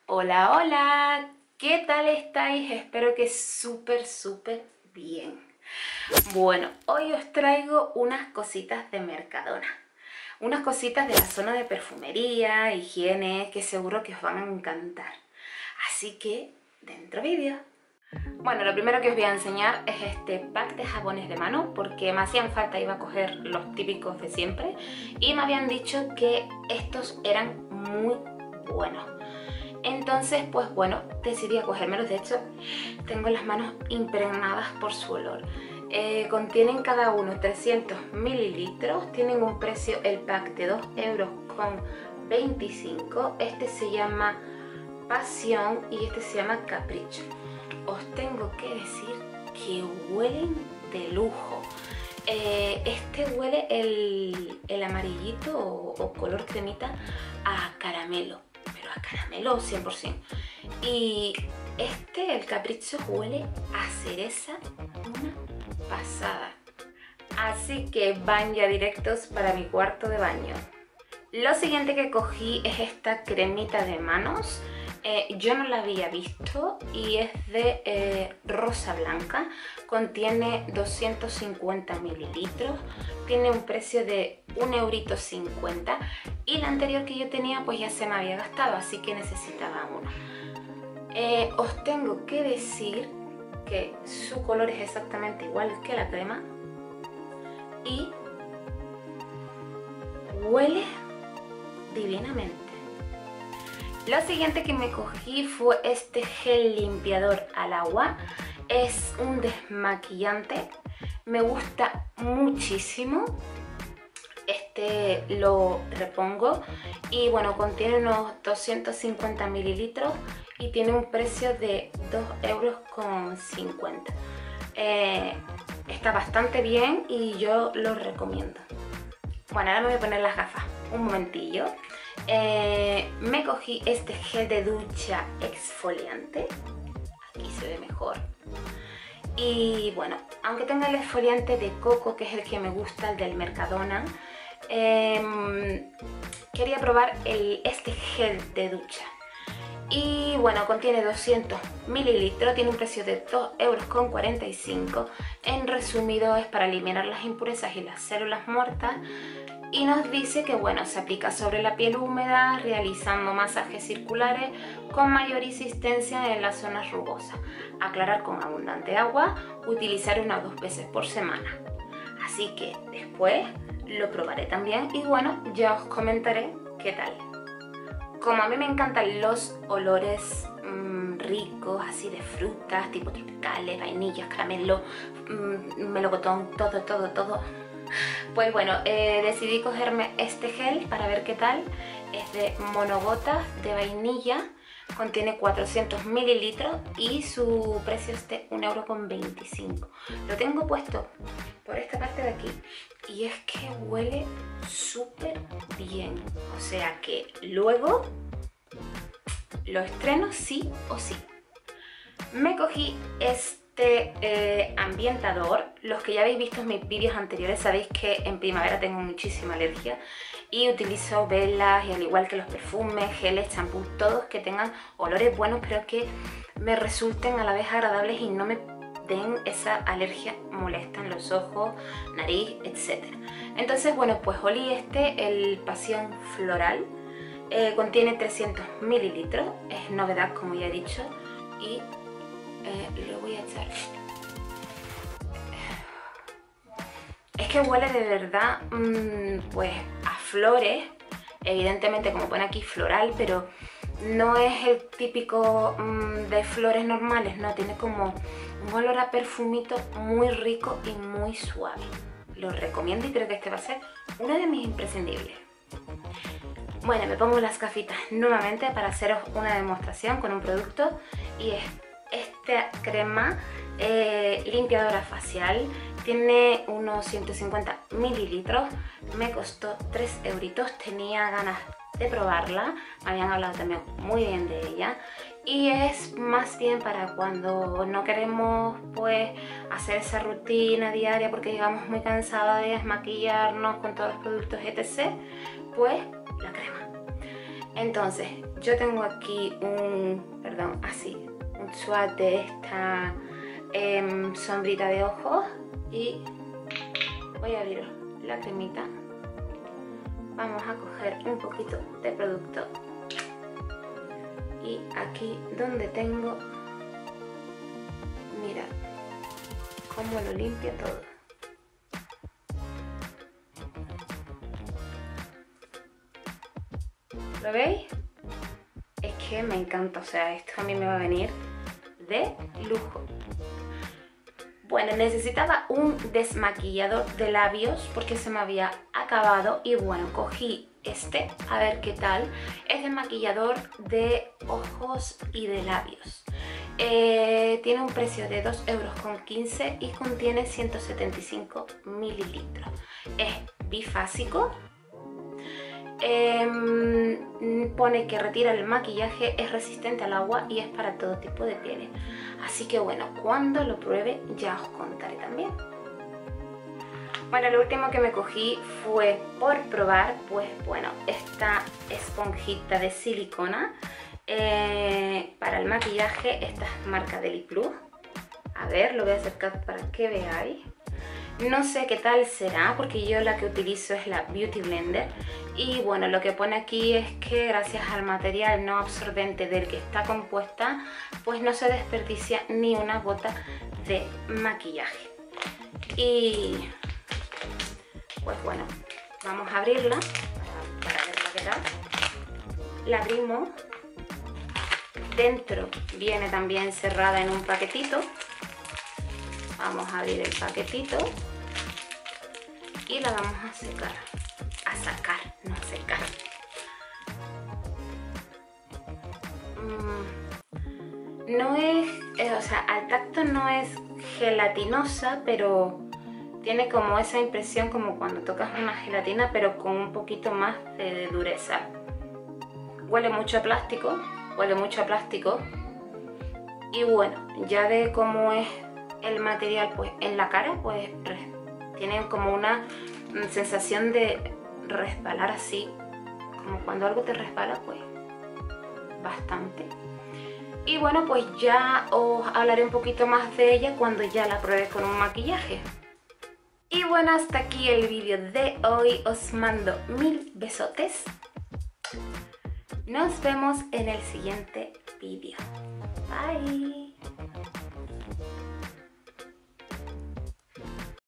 Hola, hola, ¿qué tal estáis? Espero que súper bien. Bueno, hoy os traigo unas cositas de Mercadona. Unas cositas de la zona de perfumería, higiene, que seguro que os van a encantar. Así que, dentro vídeo. Bueno, lo primero que os voy a enseñar es este pack de jabones de mano, porque me hacían falta, iba a coger los típicos de siempre, y me habían dicho que estos eran muy buenos. Entonces, pues bueno, decidí a cogérmelos. De hecho, tengo las manos impregnadas por su olor. Contienen cada uno 300 mililitros. Tienen un precio, el pack, de 2,25 €. Este se llama Pasión y este se llama Capricho. Os tengo que decir que huelen de lujo. Este huele el amarillito o color cremita a caramelo, pero a caramelo 100%. Y el Capricho, huele a cereza, una pasada. Así que van ya directos para mi cuarto de baño. Lo siguiente que cogí es esta cremita de manos. Yo no la había visto y es de rosa blanca. Contiene 250 mililitros. Tiene un precio de 1,50 € y la anterior que yo tenía pues ya se me había gastado, así que necesitaba uno. Os tengo que decir que su color es exactamente igual que la crema y huele divinamente. Lo siguiente que me cogí fue este gel limpiador al agua. Es un desmaquillante, me gusta muchísimo. Este lo repongo y bueno, contiene unos 250 mililitros y tiene un precio de 2,50 €. Está bastante bien y yo lo recomiendo. Bueno, ahora me voy a poner las gafas, un momentillo. Me cogí este gel de ducha exfoliante. Aquí se ve mejor. Y bueno, aunque tenga el exfoliante de coco, que es el que me gusta, el del Mercadona, quería probar este gel de ducha. Y bueno, contiene 200 mililitros, tiene un precio de 2,45 €. En resumido, es para eliminar las impurezas y las células muertas. Y nos dice que bueno, se aplica sobre la piel húmeda, realizando masajes circulares con mayor insistencia en las zonas rugosas. Aclarar con abundante agua, utilizar 1 o 2 veces por semana. Así que después lo probaré también y bueno, ya os comentaré qué tal. Como a mí me encantan los olores ricos, así de frutas, tipo tropicales, vainillas, caramelo, melocotón, todo. Pues bueno, decidí cogerme este gel para ver qué tal. Es de monogotas de vainilla, contiene 400 mililitros y su precio es de 1,25 €. Lo tengo puesto por esta parte de aquí y es que huele súper bien. O sea que luego lo estreno sí o sí. Me cogí este ambientador. Los que ya habéis visto en mis vídeos anteriores sabéis que en primavera tengo muchísima alergia y utilizo velas y al igual que los perfumes, geles, champús, todos que tengan olores buenos pero que me resulten a la vez agradables y no me den esa alergia molesta en los ojos, nariz, etc. Entonces bueno, pues olí el Pasión Floral. Contiene 300 mililitros, es novedad como ya he dicho y lo voy a echar. Es que huele de verdad pues a flores, evidentemente como pone aquí floral, pero no es el típico de flores normales, no, tiene como un olor a perfumito muy rico y muy suave. Lo recomiendo y creo que este va a ser uno de mis imprescindibles. Bueno, me pongo las gafitas nuevamente para haceros una demostración con un producto y es esta crema limpiadora facial. Tiene unos 150 mililitros, me costó 3 €, tenía ganas de probarla, me habían hablado también muy bien de ella y es más bien para cuando no queremos pues hacer esa rutina diaria porque llegamos muy cansadas de desmaquillarnos con todos los productos etc, pues la crema. Entonces, yo tengo aquí un swatch de esta sombrita de ojos y voy a abrir la cremita. Vamos a coger un poquito de producto y aquí donde tengo, mira cómo lo limpia todo. ¿Lo veis? Es que me encanta, o sea, esto a mí me va a venir de lujo. Bueno, necesitaba un desmaquillador de labios porque se me había acabado y bueno, cogí este, a ver qué tal. Es desmaquillador de ojos y de labios. Tiene un precio de 2,15 € y contiene 175 mililitros. Es bifásico. Pone que retira el maquillaje, es resistente al agua y es para todo tipo de pieles. Así que bueno, cuando lo pruebe ya os contaré también. Bueno, lo último que me cogí fue por probar, pues bueno, esta esponjita de silicona para el maquillaje. Esta es marca Deli Plus. A ver, lo voy a acercar para que veáis. No sé qué tal será porque yo la que utilizo es la Beauty Blender y bueno, lo que pone aquí es que gracias al material no absorbente del que está compuesta, pues no se desperdicia ni una gota de maquillaje. Y pues bueno, vamos a abrirla para verla qué tal. La abrimos. Dentro viene también cerrada en un paquetito. Vamos a abrir el paquetito y la vamos a secar, no a secar. No es, o sea, al tacto no es gelatinosa, pero tiene como esa impresión como cuando tocas una gelatina, pero con un poquito más de dureza. Huele mucho a plástico, y bueno, ya de cómo es el material pues en la cara, pues tiene como una sensación de resbalar así, como cuando algo te resbala, pues bastante. Y bueno, pues ya os hablaré un poquito más de ella cuando ya la pruebe con un maquillaje. Y bueno, hasta aquí el vídeo de hoy, os mando 1000 besotes. Nos vemos en el siguiente vídeo. Bye.